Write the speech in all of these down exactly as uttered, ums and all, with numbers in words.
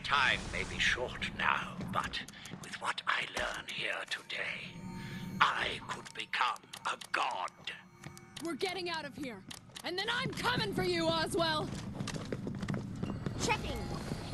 time may be short now, but with what I learn here today, I could become a god. We're getting out of here. And then I'm coming for you, Oswell! Checking.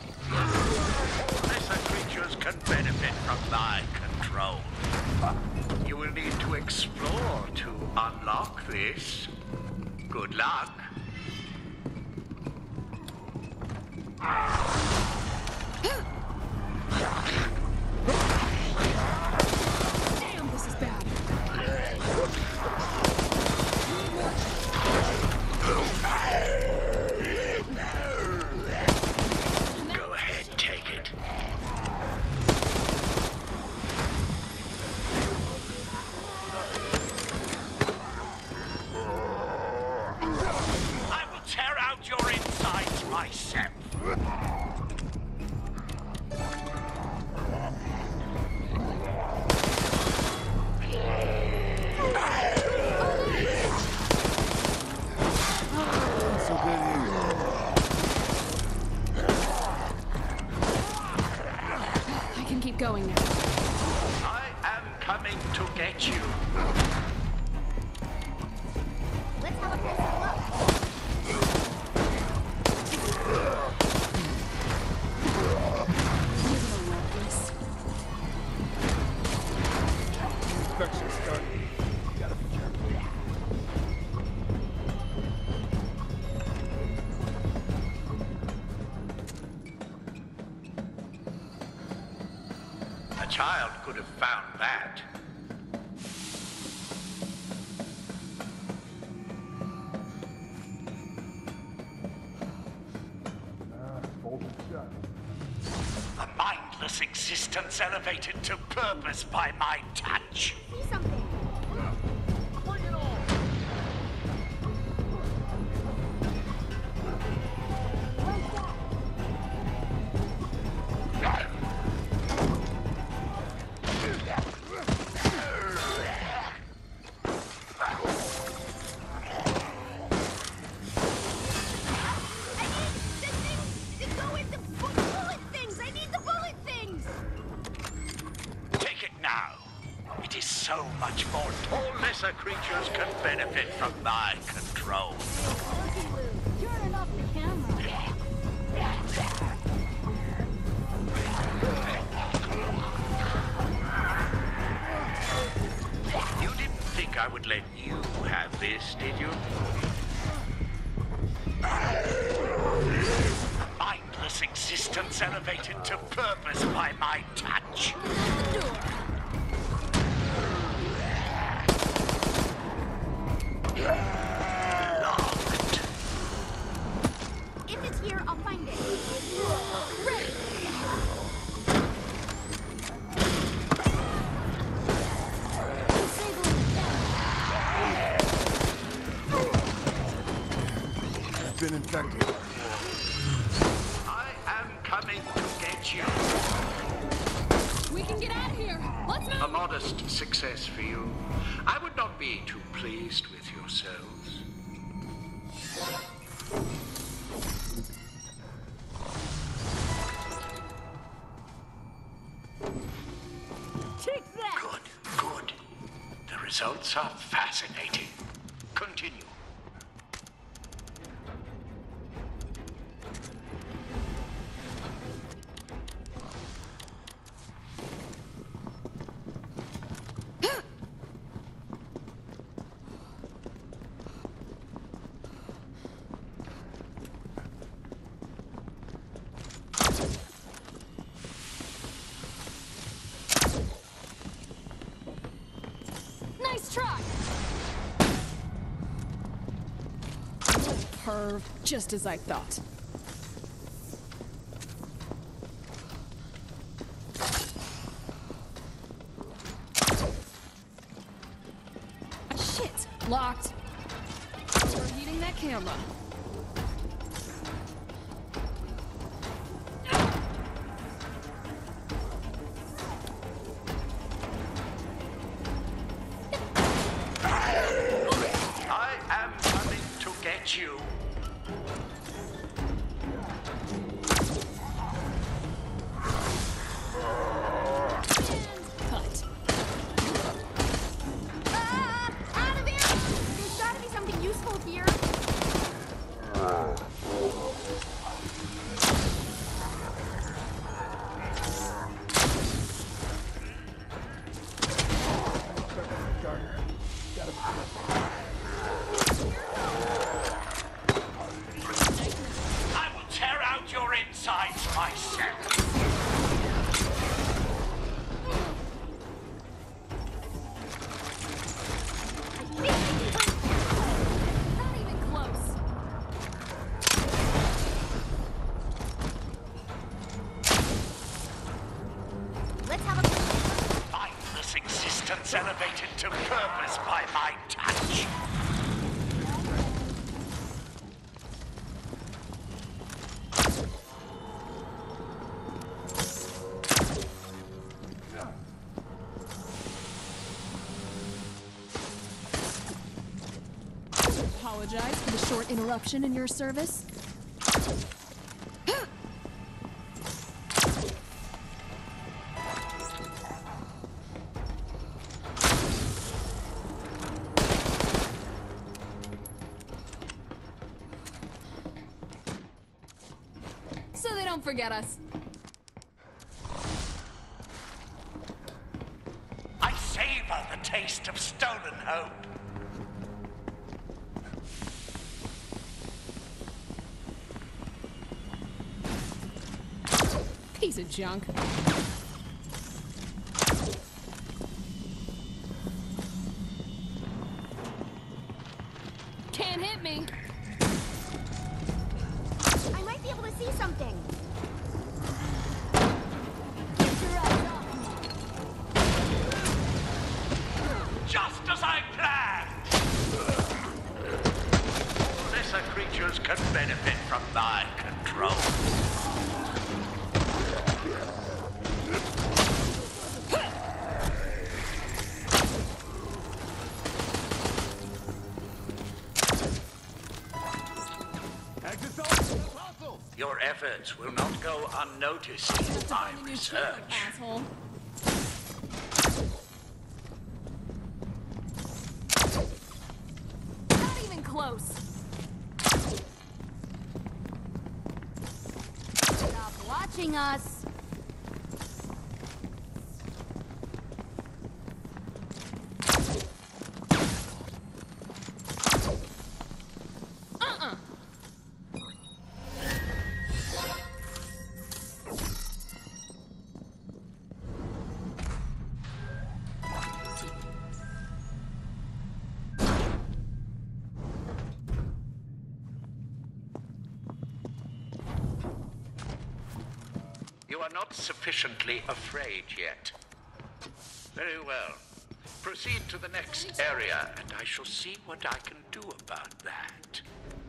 Lesser creatures can benefit from my control. You will need to explore to unlock this. Good luck. Damn, this is bad. Go ahead, take it. I will tear out your insides myself. So good here. I can keep going now. I am coming to get you. Let's have a closer look. You're gonna love this. Infection starting. Gotta be careful. A child could have found that. Ah, bolted shut. A mindless existence elevated to purpose by my touch. See something. Bring it on! Where's that? I need the things to go in the bu- bullet things. I need the bullet things. Take it now. It is so much more. All lesser creatures can benefit from my control. Looky, Lou. Turning off the camera. You didn't think I would let you have this, did you? A mindless existence elevated to purpose by my touch. Locked. If it's here, I'll find it. Ready. I've been infected. I am coming to get you. We can get out of here! Let's A move! modest success for you. I would not be too pleased with yourselves. Take that. Good, good. The results are fascinating. Continue. Nice try! Perv, just as I thought. Shit! Locked. Overheating that camera. I am coming to get you. by my touch. Apologize for the short interruption in your service. So they don't forget us. I savor the taste of stolen hope. Piece of junk. Can't hit me. I might be able to see something. Get your eyes off me. Just as I planned! Lesser creatures can benefit from thy control. Your efforts will not go unnoticed in my research. Asshole. Not even close. Stop watching us. Uh-uh. You are not sufficiently afraid yet. Very well. Proceed to the next area, and I shall see what I can do about that.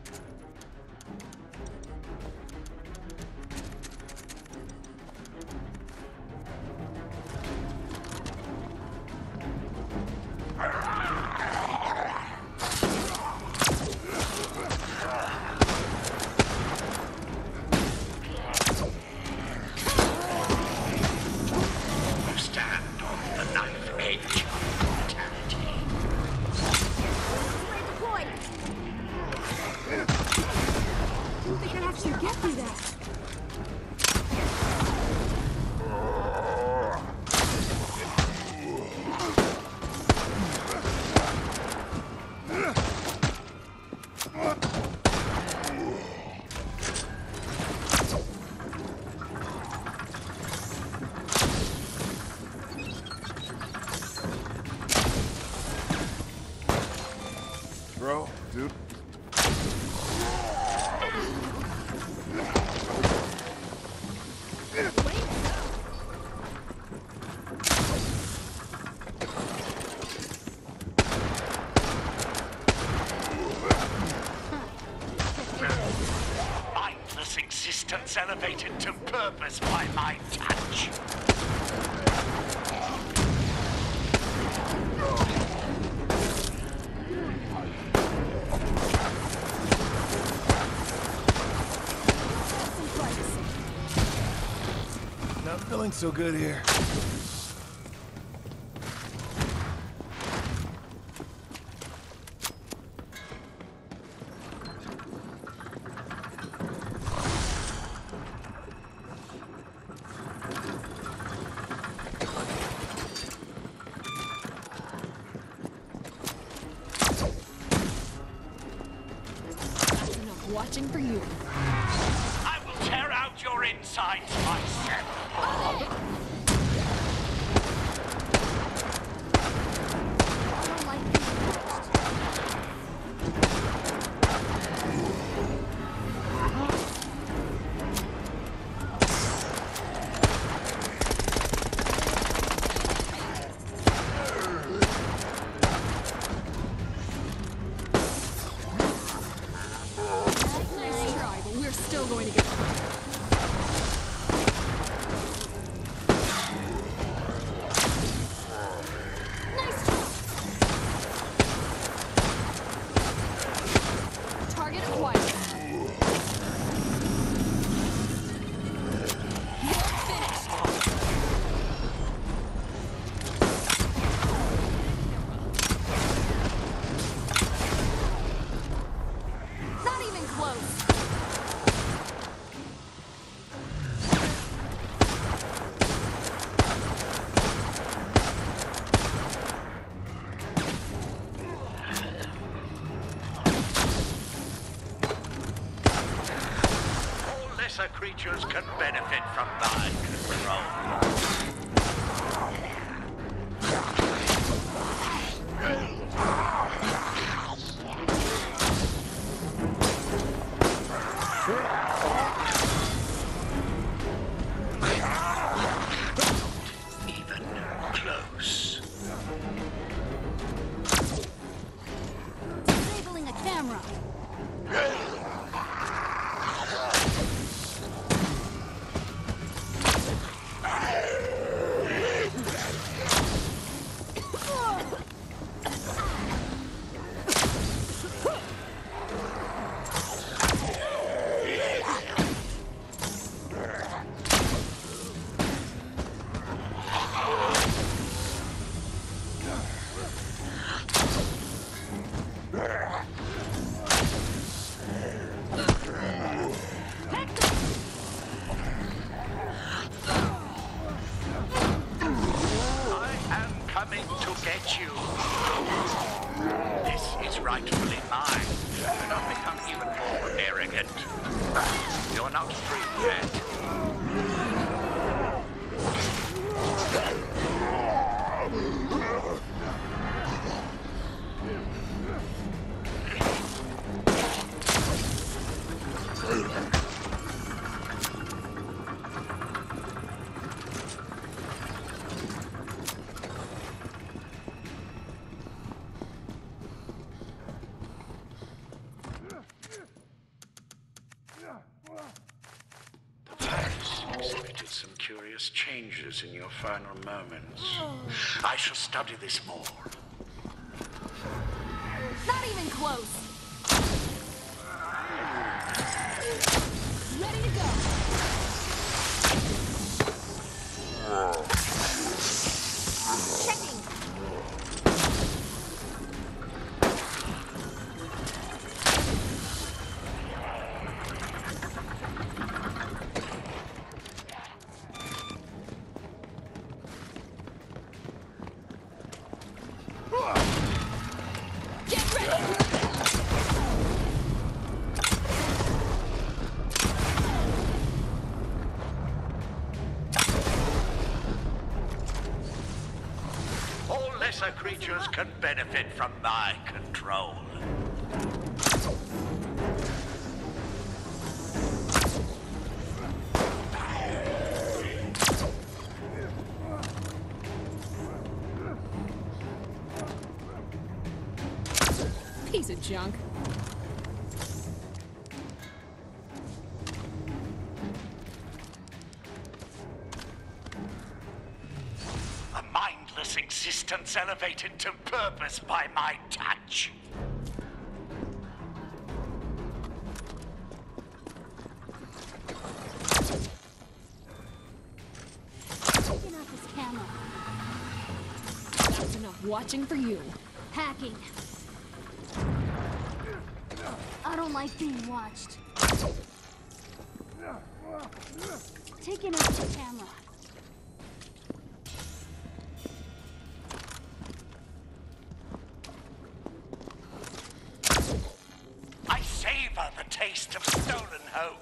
You stand on the knife edge of mortality. We're deployed. They can actually get through that. Bro, dude. Mindless existence elevated to purpose by my touch. Not feeling so good here. That's enough watching for you. I will tear out your insides myself. I don't like being touched. lesser creatures can benefit from my control. Even close. Disabling a camera. Rightfully mine. Do not become even more arrogant. You're not free yet. Exhibited some curious changes in your final moments. I shall study this more. Not even close. Ready to go. Checking. Lesser creatures can benefit from my control. Piece of junk. Existence elevated to purpose by my touch. Taking out this camera. That's enough watching for you. Hacking. I don't like being watched. Taking out the camera. The taste of stolen hope.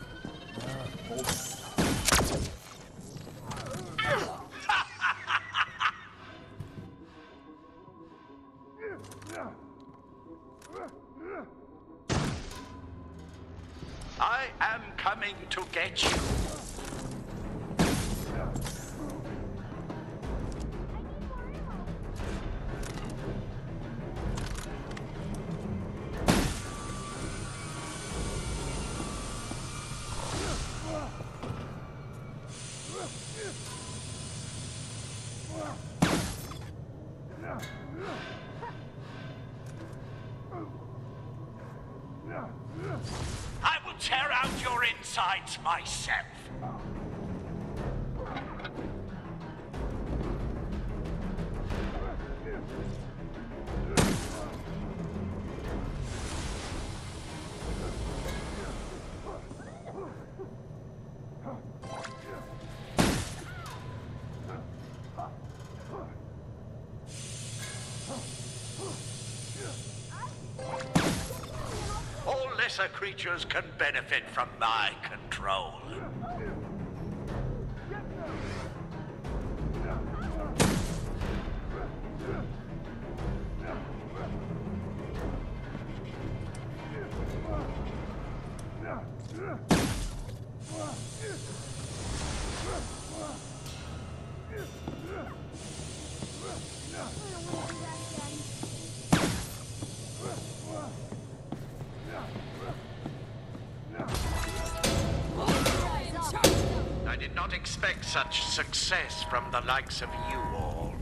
I am coming to get you. I will tear out your insides myself. lesser creatures can benefit from my control. I did not expect such success from the likes of you all.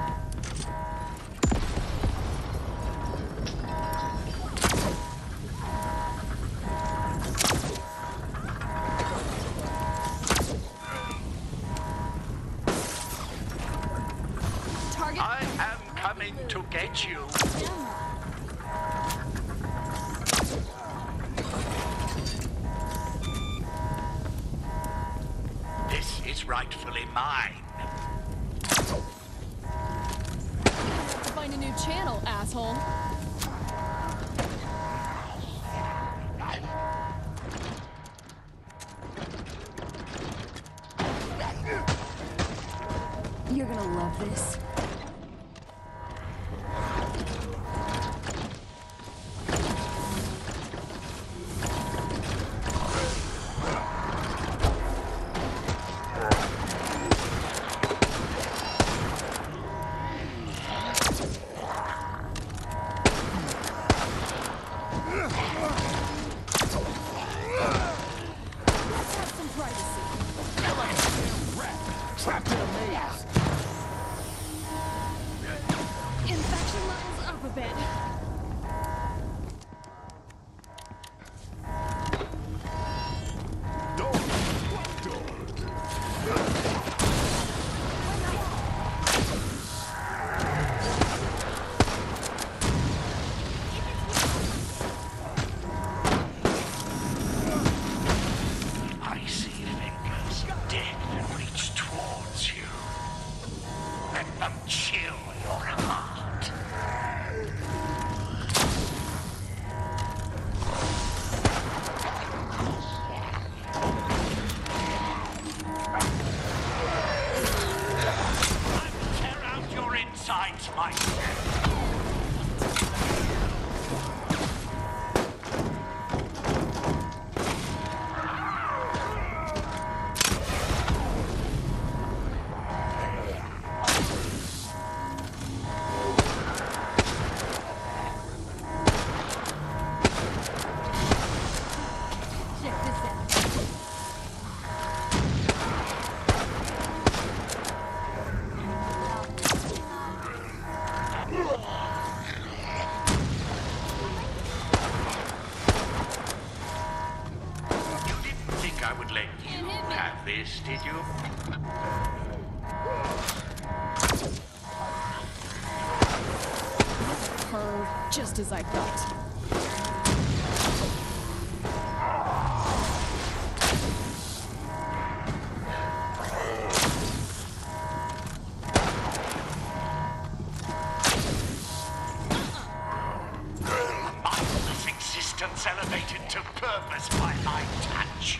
Target. I am coming to get you. This is rightfully mine. Find a new channel, asshole. You're gonna love this. Trapped in a maze. Infection levels up a bit. I see fingers dead reach towards you. Let them chill your heart. I will tear out your insides myself. Check this out. You didn't think I would let you have this, did you? Her, just as I thought. Mindless existence elevated to purpose by my touch.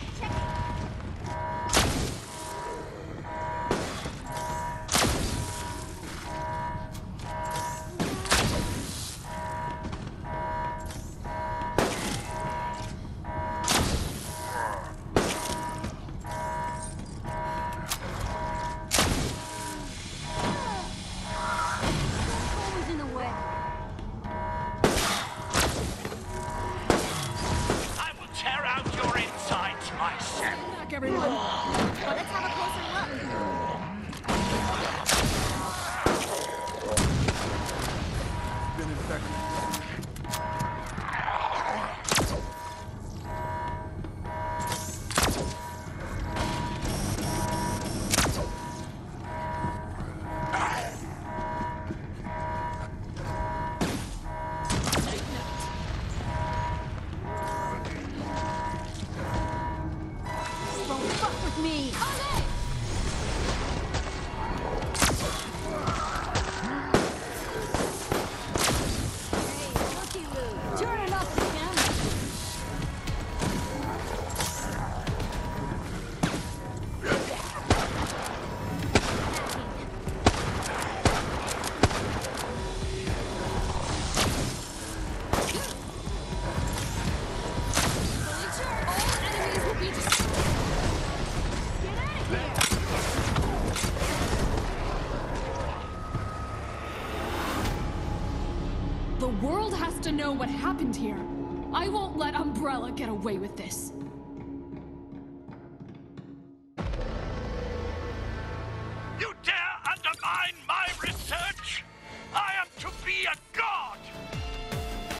Always in the way. I will tear out your insides myself. Back, everyone. Let's have a closer look. Been infected. Don't fuck with me. world has to know what happened here. I won't let Umbrella get away with this. You dare undermine my